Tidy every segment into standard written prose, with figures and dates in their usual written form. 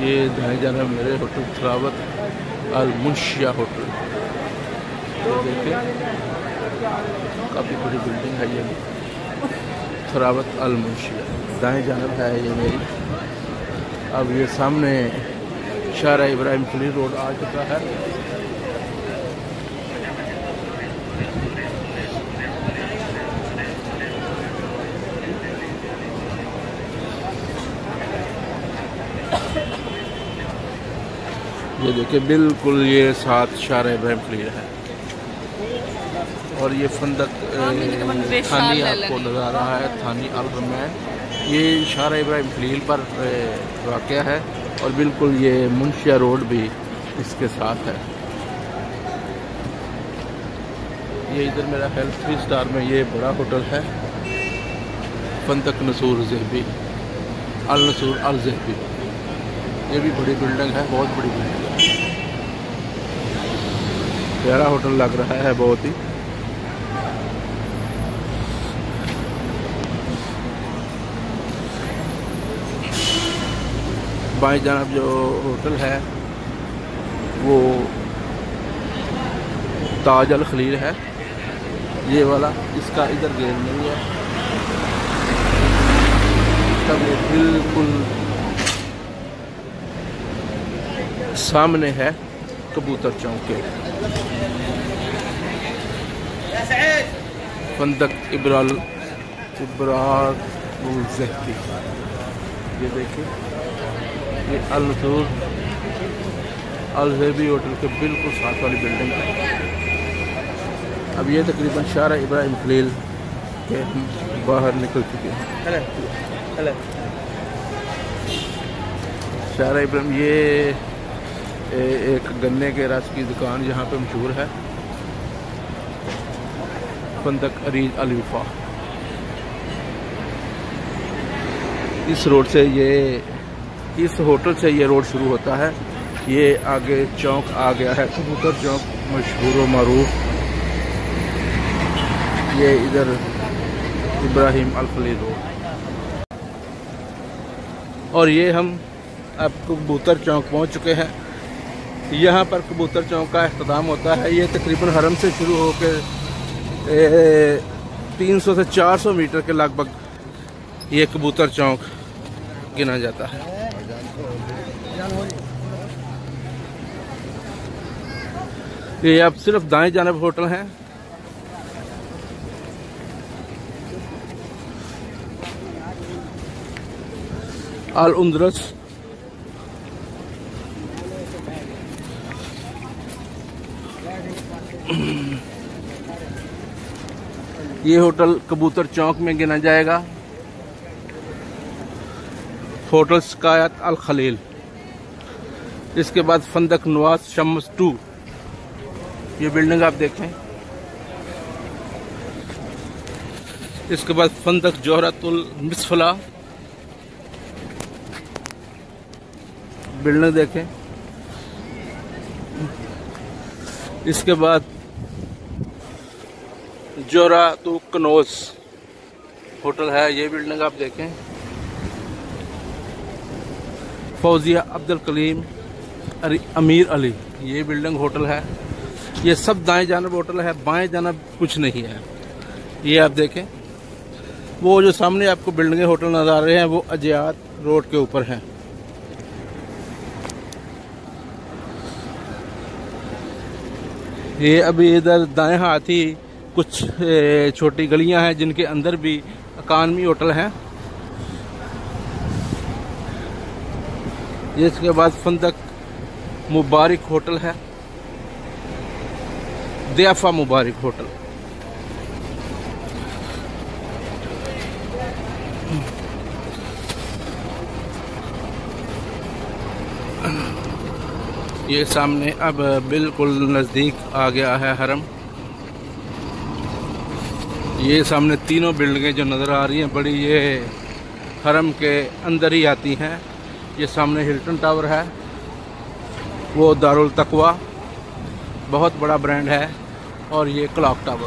ये दाएं जाना मेरे होटल थरावत अल मुंशिया होटल। तो देखिए काफ़ी बड़ी बिल्डिंग है ये थरावत अल मुंशिया। दाएं जानब है ये मेरी। अब ये सामने शारा इब्राहिम खलील रोड आ चुका है। ये देखिए बिल्कुल ये साथ शारा इब्राहिम खलील है। और ये फंदक थानी आपको नज़र आ रहा है, थानी अल-गमैन। ये शारा इब्राहिम खलील पर वाक़या है और बिल्कुल ये मुंशिया रोड भी इसके साथ है। ये इधर मेरा हेल्थ 3 स्टार में ये बड़ा होटल है, फंदक नसूर ज़ेहबी अल नसूर अल ज़ेहबी। ये भी बड़ी बिल्डिंग है, बहुत बड़ी बिल्डिंग है। प्यारा होटल लग रहा है बहुत ही। बाएं जानब जो होटल है वो ताज अल खलील है, ये वाला। इसका इधर गेट नहीं है, इसका गेट बिल्कुल सामने है कबूतर चौक के। फंदक इब्राहिम ज़ेहबी। ये देखिए ये अल नसूर अल ज़ेहबी होटल के बिल्कुल साथ वाली बिल्डिंग है। अब ये तकरीबन शारा इब्राहिम खलील के बाहर निकल चुके हैं। शारा इब्राहिम ये एक गन्ने के रस की दुकान यहाँ पे मशहूर है, फंदक अरीज अल वफा। इस रोड से ये इस होटल से ये रोड शुरू होता है। ये आगे चौक आ गया है कबूतर चौक, मशहूर व मारूफ। ये इधर इब्राहिम अल खलील रोड। और ये हम अब कबूतर चौक पहुँच चुके हैं। यहाँ पर कबूतर चौक का अख्ताम होता है। ये तकरीबन हरम से शुरू होकर 300 से 400 मीटर के लगभग ये कबूतर चौक गिना जाता है। ये अब सिर्फ दाएं जानब होटल हैं। अल उंदरस ये होटल कबूतर चौक में गिना जाएगा। होटल स्कायत अल खलील। इसके बाद फंदक नवाज शम्स 2, ये बिल्डिंग आप देखें। इसके बाद फंदक जोहरतुल मिसफला, बिल्डिंग देखें। इसके बाद जोरा तो कनौज होटल है, ये बिल्डिंग आप देखें। फौजिया अब्दुल कलीम अमीर अली, ये बिल्डिंग होटल है। ये सब दाएं जानब होटल है, बाएं जानब कुछ नहीं है। ये आप देखें, वो जो सामने आपको बिल्डिंगें होटल नजर आ रहे हैं वो अजियात रोड के ऊपर हैं। ये अभी इधर दाएं हाथ ही कुछ छोटी गलियां हैं जिनके अंदर भी इकानमी होटल हैं। इसके बाद फंदक मुबारक होटल है, दियाफा मुबारक होटल। ये सामने अब बिल्कुल नज़दीक आ गया है हरम। ये सामने तीनों बिल्डिंगें जो नज़र आ रही हैं बड़ी, ये हरम के अंदर ही आती हैं। ये सामने हिल्टन टावर है, वो दारुल तकवा बहुत बड़ा ब्रांड है, और ये क्लॉक टावर।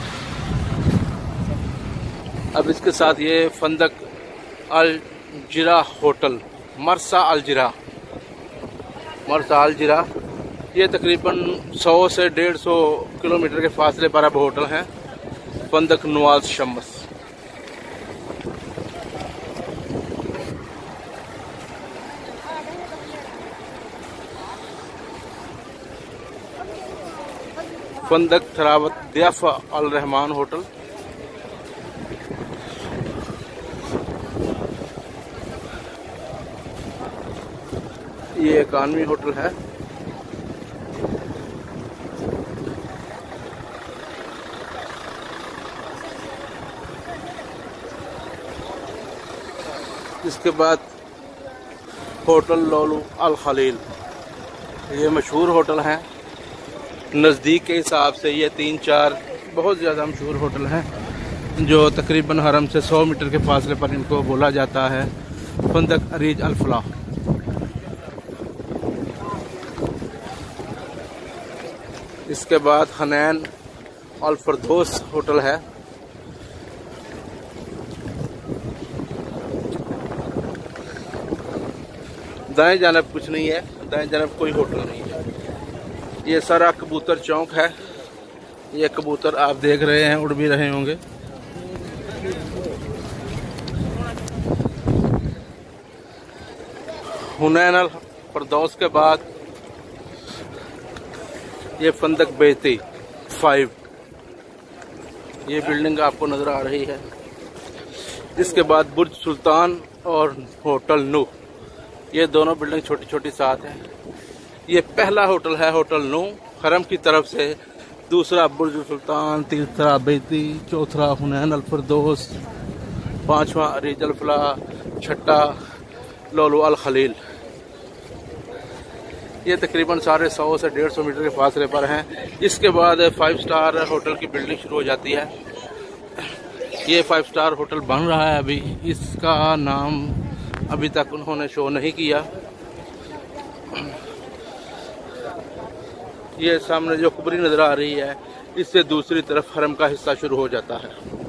अब इसके साथ ये फंदक अल जिरा होटल, मरसा अल जिरा, मरसाल जिरा। ये तकरीबन 100 से 150 किलोमीटर के फासले पर अब होटल हैं फंदक नवाज शम्स। फंदक थरावत दियाफा अल रहमान होटल। ये इकानवी होटल है। इसके बाद होटल लोलू अल खलील। ये मशहूर होटल हैं, नज़दीक के हिसाब से ये 3-4 बहुत ज़्यादा मशहूर होटल हैं जो तकरीबन हरम से 100 मीटर के फासले पर इनको बोला जाता है फंदक अरीज अल फलाह। इसके बाद हनैन अल फरदौस होटल है। दाएं जानब कुछ नहीं है, दाएं जानब कोई होटल नहीं है। ये सारा कबूतर चौक है। ये कबूतर आप देख रहे हैं, उड़ भी रहे होंगे। हुनैन अल फरदौस के बाद ये फंदक बेती 5, ये बिल्डिंग आपको नजर आ रही है। इसके बाद बुर्ज सुल्तान और होटल नूह, ये दोनों बिल्डिंग छोटी छोटी साथ हैं। ये पहला होटल है होटल नूह हरम की तरफ से, दूसरा बुर्ज सुल्तान, तीसरा बेती, चौथा हुनैन अल फरदौस, पांचवा अरीज अल फलाह, छठा लोलू अल खलील। ये तकरीबन 150 से 150 मीटर के फासले पर हैं। इसके बाद 5 स्टार होटल की बिल्डिंग शुरू हो जाती है। ये 5 स्टार होटल बन रहा है अभी, इसका नाम अभी तक उन्होंने शो नहीं किया। ये सामने जो कुबरी नजर आ रही है, इससे दूसरी तरफ हरम का हिस्सा शुरू हो जाता है।